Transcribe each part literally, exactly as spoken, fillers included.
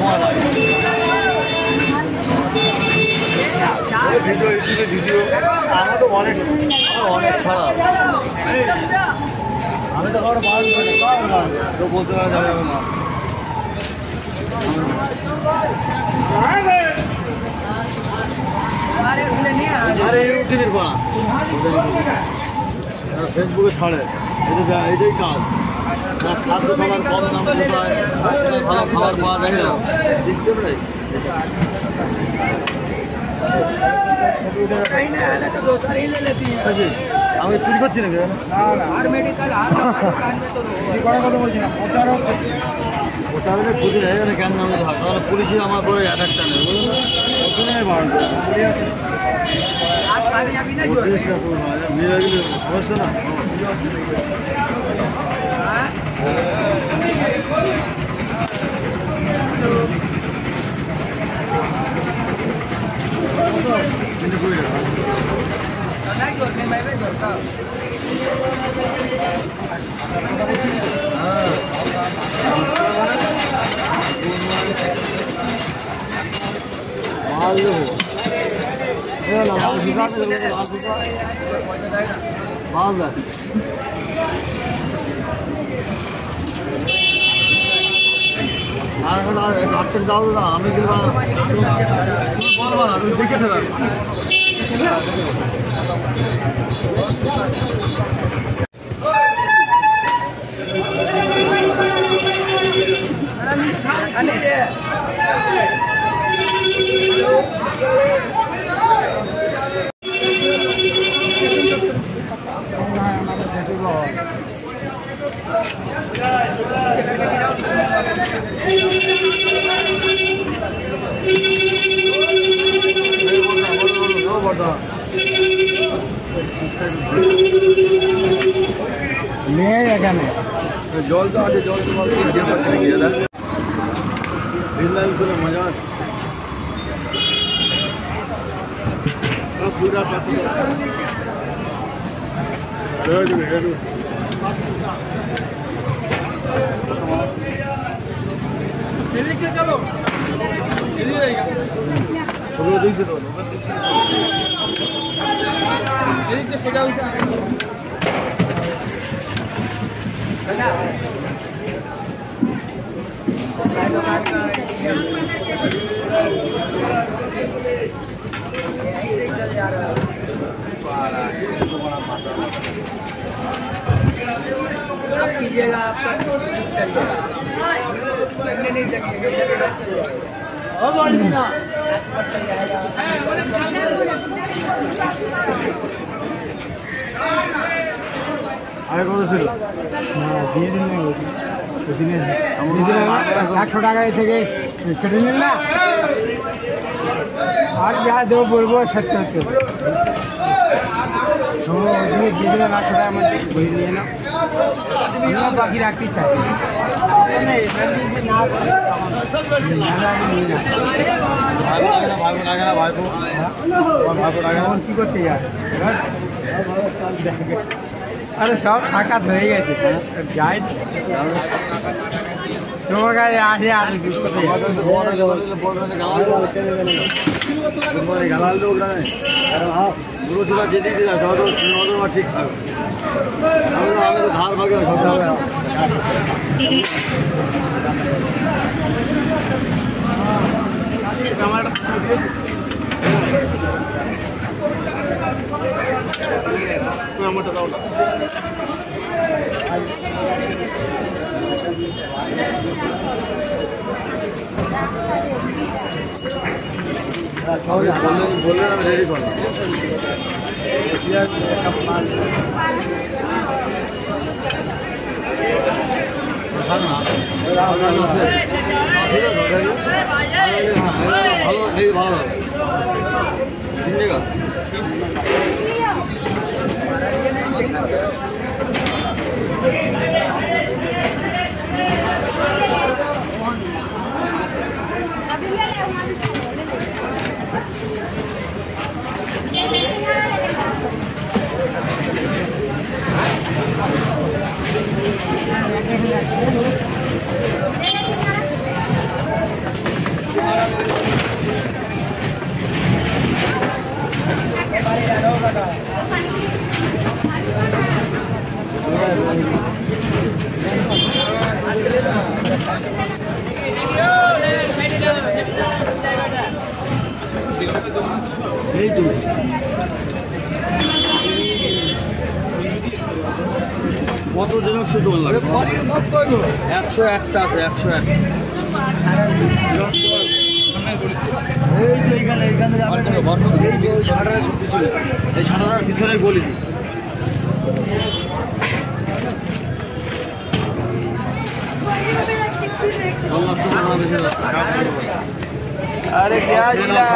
সময় পাই ভিডিও ইউটিউবে ভিডিও আমার তো অনেক অনেক ছাড়া আমি তো কারো বারণ করি না তো বলতে পারা যাবে না আরে ইউটিউবের বানা ফেসবুকে ছাড়ে এটা এটাই কাজ খাদ্য খাবার কম দাম কোথায় ভালো খাবার পাওয়া যায় না সিস্টেম নেই আমি চুরি করছি নাকি কথা বলছি না প্রচার হচ্ছে প্রচার হলে বুঝে যায় কেন নামে তাহলে পুলিশই আমার পরে অ্যাটাকটা নেই বুঝলেন ওখানে বারণ করে মেয়েরা গেলে সমস্যা না মাল দেবো মাল দেয় আর এখন আর ডাক্তার দাও না আমি গেলে তুমি বলবো না তুমি দেখে থাকো মেয়ে এখানে জল তো আছে জল তো মজা পুরা চলো সোজা উঠা आप कीजिएगा आपका नहीं चलिएगा আগে কত ছিল দিয়ে দিন ওদিনে একশো টাকায় থেকে কেটে নিন না আর যা দেবো বলবো সত্তর তো ওদিনে দিয়ে দিলাম একশো টাকা আমার বই নিয়ে না বাকি রাখতে চাই কি করতে যায় আরে সব ফাঁকা হয়ে গেছে যাই তোমার কাছে আসে আর গালাল তো ওখানে পুরো চূড়া যেতে ঠিক থাকবে আমি তো ধার ভাগে সব হবে আমার আমারটা দাও না বললেন বললেন আমি রেডি করলাম ভালো এই ভালো তিন জায়গা জেরক্সে দোল লাগবে একশো একটা আছে একশো এক এই যে এইখানে এইখানে যাবে এই যে ওই সাঁটার পিছনে এই সাঁটার পিছনে গলি अरे क्या जिला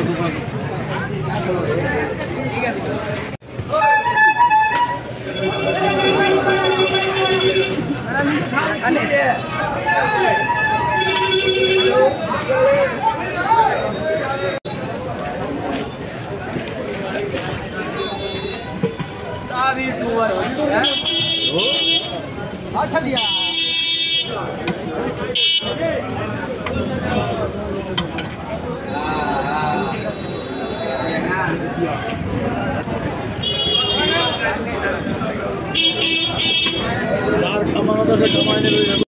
अच्छा दिया चार खाना तो समय नहीं